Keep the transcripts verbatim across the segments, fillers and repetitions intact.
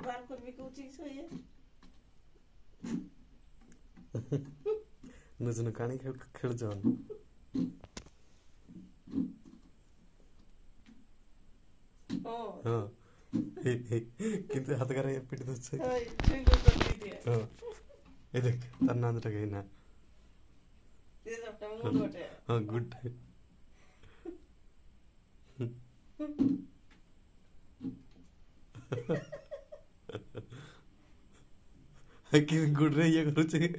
बार करबी कोची सो ये नजन काणी खेळ खेळ जाऊन ओ हां हे हे किंतु हात करे पिट दछ हाय ठीक करती दिए हां ए देख तार नाम टा ना ते सबटा मुंड बटे हां गुड कि गुड रे ये करू छे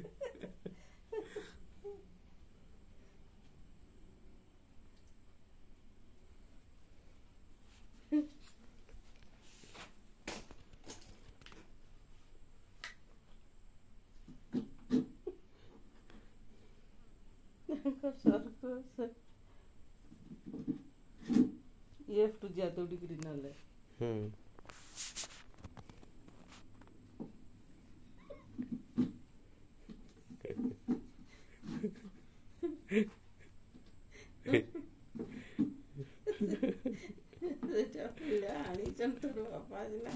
ये टू जा तो डिग्री ना ले हम्म आणि चंतरू बापाजला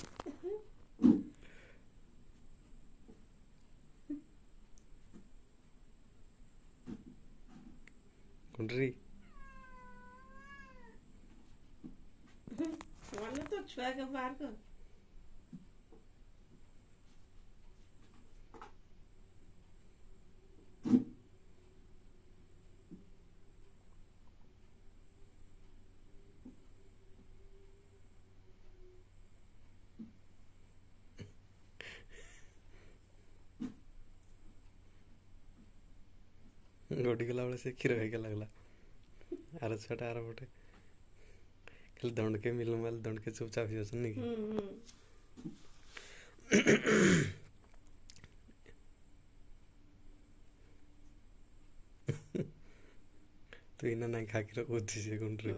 कुंडरी माने तो छुआ के बाहर कर गोटी गला बड़े से खीर है के लगला आर छटा आर बटे कल दंड के मिल माल दंड के चुपचाप ही असन नहीं तो इना नहीं खा के रखो थी से गुंडरी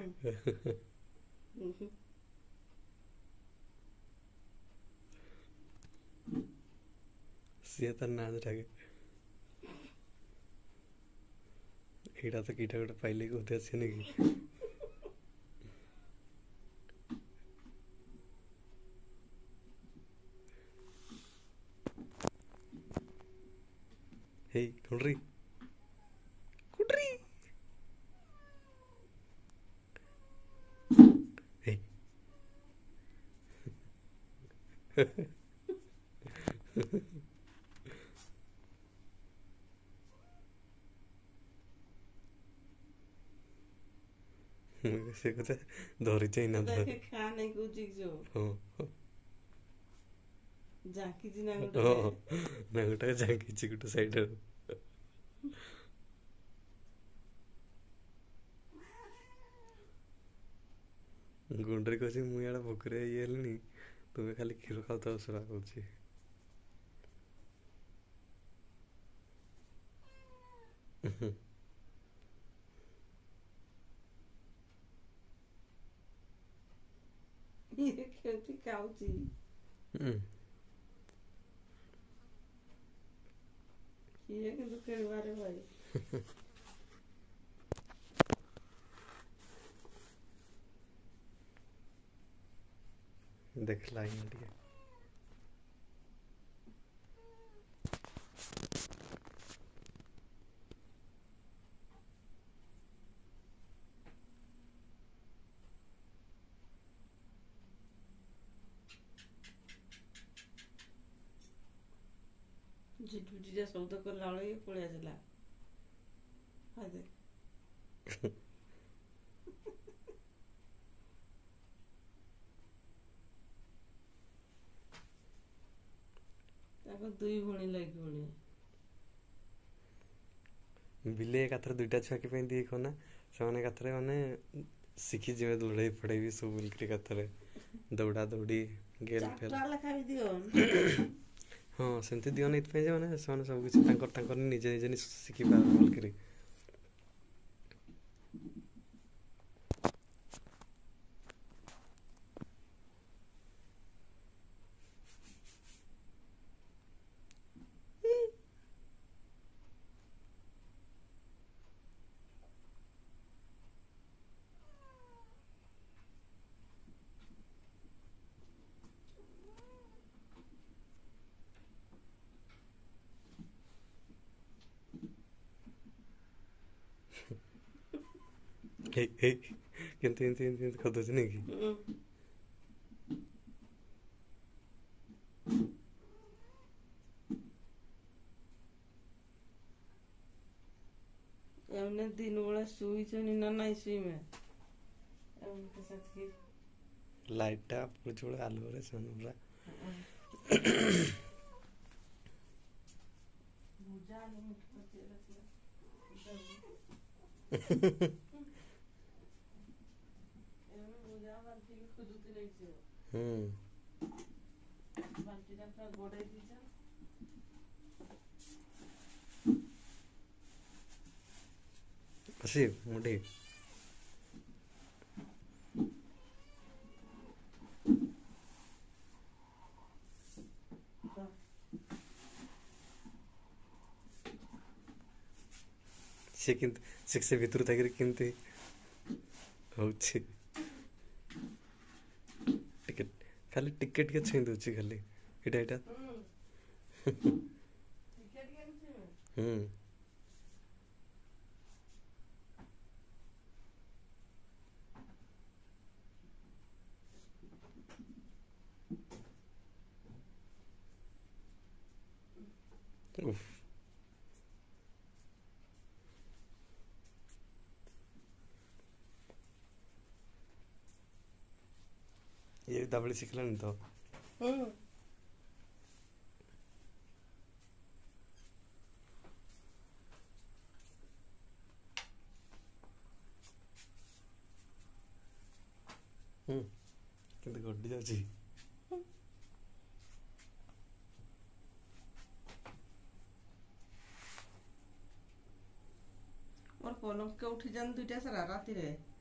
सिया नाज रखे एटा तो कीटा गोटे पाइले को होते अच्छे नहीं हे कुंडरी कुंडरी हे से कहते धरी चाहिए ना तो खाने को चीज जो हां जाकी जी ना गोटे ना गोटे जाकी जी गोटे साइड गुंडरी कहछि मु याडा भोकरे ये हलनी तुम्हें खाली खीर खाओ तो असरा होछि ये क्योंकि काउची ये कि तो करवारे भाई देख लाई इंडिया जिटू जी शब्द कर लालो ये पड़े आजला हाय देख ताको दुई भणी लागी भणी बिले एकाथरे दुईटा छुआ के पे देखो ना से एकाथरे माने शिखी जिमे लड़ाई पड़े भी सब मिल के एकाथरे दौड़ा दौड़ी गेल फेल चाटा लखा भी दियो हाँ सेमती दियो नहीं पे जे माने सब सब कुछ तांकर तांकर निजे निजे शिखी पार बोल करी ହେଇ ହେଇ କେମିତି ଏମିତି ଏମିତି ଏମିତି କରିଦେଉଛି ନାଇଁ କି? ହୁଁ। एमने दिन बेला शुईछनी ना नाई शुईमे एमने सतकी ଲାଇଟ୍ଟା ପଡ଼ୁଛି ଗୋଟେ ଆଲୁଅରେ ସେମାନେ ପୁରା बुझा नहीं मुठ पचे रखिया एमने बुझा बाल्टी की खुदुती नहीं से हम्म बाल्टी का पूरा गोड़े दीजा असी मुंडी से किंतु सिक्स से भीतर तक किंतु होची टिकट खाली टिकट के छुई दोची खाली एटा एटा टिकट के छुई हम्म उफ ये दाबड़ी सिखलानी तो हम्म हम्म किंतु गड्डी जाଉଛି और पलंग के उठी जान दुईटा सारा राति रे